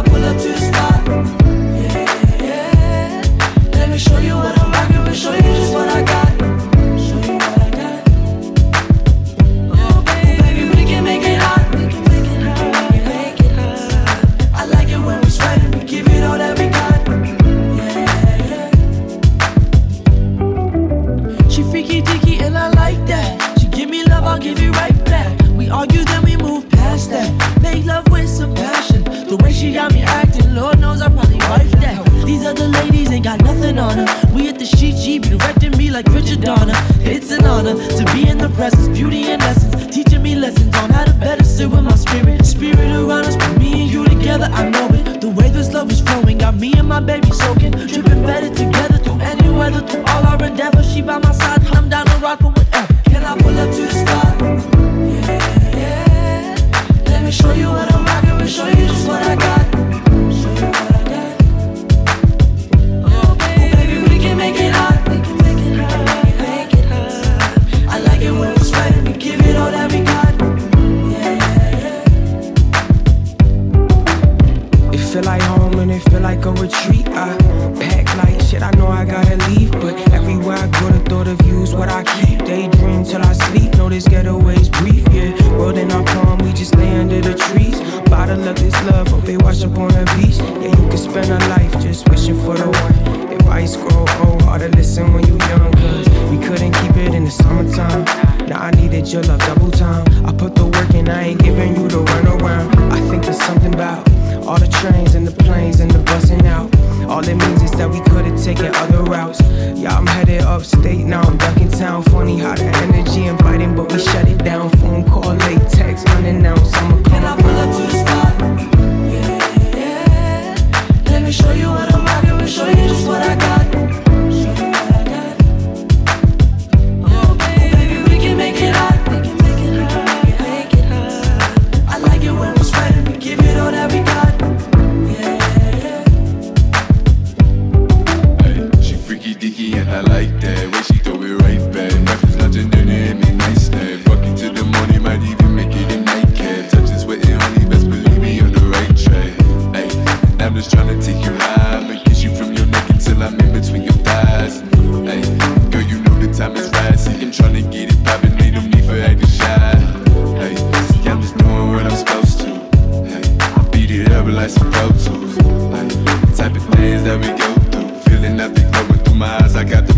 I pull up to the spot? Yeah, yeah. Let me show you what I'm rocking with, show you just what I got. Show you what I got. Oh baby, we can make it hot. We can make it hot, make it hot. I like it when we sweatin', we give it all that we got. Yeah, yeah. She freaky deaky and I like that. She give me love, I'll give it right back. We argue, then we move past that. Make love with some passion. The way she got me acting, Lord knows I probably wife that. These other ladies ain't got nothing on her. We at the sheet, she be directing me like Richard Donner. It's an honor to be in the presence, beauty and essence, teaching me lessons on how to better sit with my spirit. Spirit around us, put me and you together, I know it. The way this love is flowing, got me and my baby soaking, dripping better together through any weather, through all our endeavors. She by my side, and I'm down to rock with whatever. Can I pull up to the spot? Yeah, yeah. Let me show you what I'm rocking with, show you just what I got. Show you what I got. Oh baby, we can make it hot. We can make it hot, make it hot. I like it when we sweatin', we give it all that we got. Yeah, yeah. It feel like home and it feel like a retreat. I pack like shit, I know I gotta leave, but everywhere I go, the thought of you is what I keep. Daydream till I sleep, know this getaway's brief, yeah. World in our palm, we just lay under the trees. Bottle of this love, hope they wash up on the beach. Yeah, you can spend a life just wishing for the one. Advice grow old, hard to listen when you young, cause we couldn't keep it in the summertime. Now I needed your love double time. I put the work in, I ain't giving you the runaround. I think there's something about all the trains and the planes and the busing out. All it means is that we could've taken other routes. Yeah, I'm headed upstate, now I'm back in town. Funny how the energy inviting, but we shut it down. Phone call, late text, unannounced. I'ma Can I pull up to the spot? Yeah, yeah. Let me show you what I'm rocking with, show you just what I got. Show you what I got. Oh baby, we can make it hot. We can make it hot, make it hot. I like it when we sweatin', we give it all that we got. And I like that way she throw it right back. Breakfast, lunch, and dinner, and midnight snack. Fucking till the morning, might even make it a nightcap. Touching sweat and honey, best believe me on the right track. Ay, and I'm just tryna take you high. I'ma kiss you from your neck until I'm in between your thighs. Ay, girl, you know the time is right. See, I'm tryna get it poppin', ain't no need for acting shy. Ay, see, I'm just doing what I'm supposed to. Ay, I beat it up like some Pro Tools. Ay, the type of things that we go through. Feeling nothing flowing through my eyes, I got the